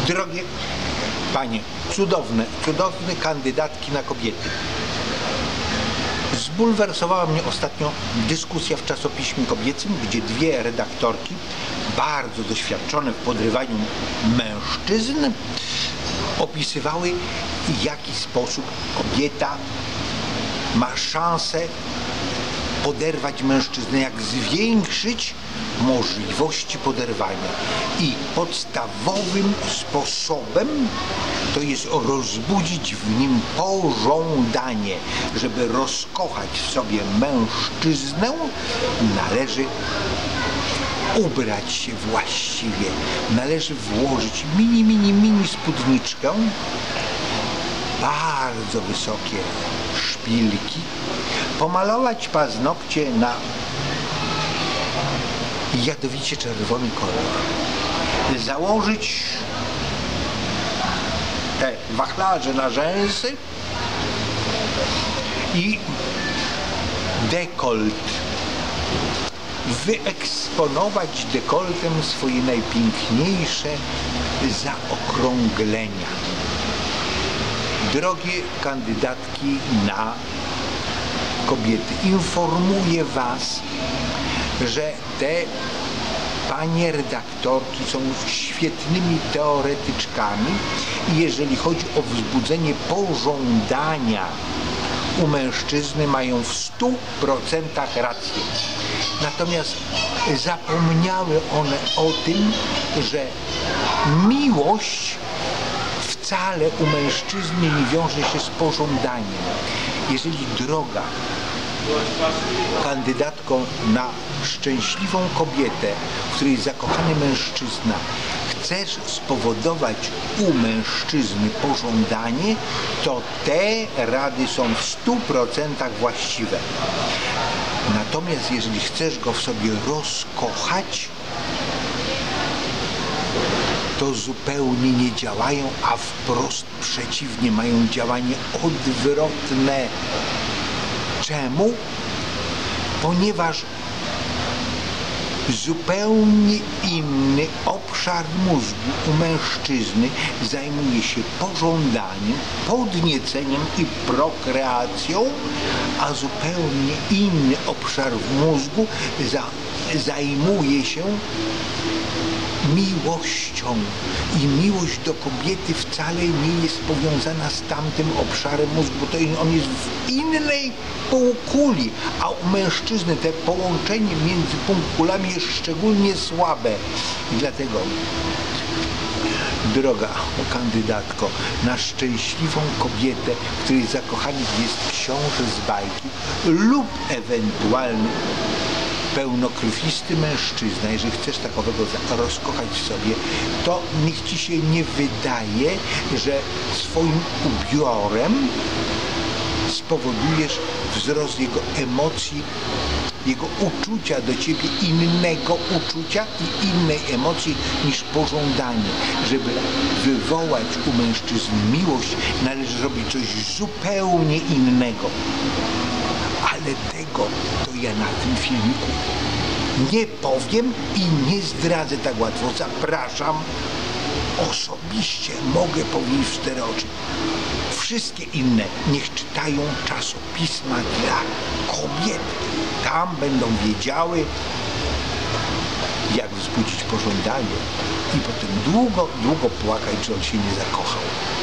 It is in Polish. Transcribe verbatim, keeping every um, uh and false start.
Drogie panie, cudowne, cudowne kandydatki na kobiety. Zbulwersowała mnie ostatnio dyskusja w czasopiśmie kobiecym, gdzie dwie redaktorki, bardzo doświadczone w podrywaniu mężczyzn, opisywały, w jaki sposób kobieta ma szansę poderwać mężczyznę, jak zwiększyć możliwości poderwania. I podstawowym sposobem to jest rozbudzić w nim pożądanie. Żeby rozkochać w sobie mężczyznę, należy ubrać się właściwie. Należy włożyć mini, mini, mini spódniczkę, bardzo wysokie szpilki, pomalować paznokcie na jadowicie czerwony kolor, założyć te wachlarze na rzęsy i dekolt, wyeksponować dekoltem swoje najpiękniejsze zaokrąglenia. Drogie kandydatki na kobiety, informuję was, że te panie redaktorki są świetnymi teoretyczkami i jeżeli chodzi o wzbudzenie pożądania u mężczyzny, mają w stu procentach rację. Natomiast zapomniały one o tym, że miłość wcale u mężczyzny nie wiąże się z pożądaniem. Jeżeli droga kandydatką na szczęśliwą kobietę, w której zakochany mężczyzna, chcesz spowodować u mężczyzny pożądanie, to te rady są w stu procentach właściwe. Natomiast jeżeli chcesz go w sobie rozkochać, to zupełnie nie działają, a wprost przeciwnie, mają działanie odwrotne. Czemu? Ponieważ zupełnie inny obszar mózgu u mężczyzny zajmuje się pożądaniem, podnieceniem i prokreacją, a zupełnie inny obszar w mózgu za, zajmuje się miłością. I miłość do kobiety wcale nie jest powiązana z tamtym obszarem mózgu, to on jest w innej półkuli, a u mężczyzny te połączenie między półkulami jest szczególnie słabe. I dlatego, droga kandydatko na szczęśliwą kobietę, w której zakochanych jest książę z bajki lub ewentualny pełnokrwisty mężczyzna, jeżeli chcesz takowego rozkochać w sobie, to niech ci się nie wydaje, że swoim ubiorem spowodujesz wzrost jego emocji, jego uczucia do ciebie, innego uczucia i innej emocji niż pożądanie. Żeby wywołać u mężczyzn miłość, należy robić coś zupełnie innego. Ale tego to ja na tym filmiku nie powiem i nie zdradzę tak łatwo. Zapraszam osobiście, mogę powiedzieć w cztery oczy. Wszystkie inne niech czytają czasopisma dla kobiet. Tam będą wiedziały, jak wzbudzić pożądanie i potem długo, długo płakać, że on się nie zakochał.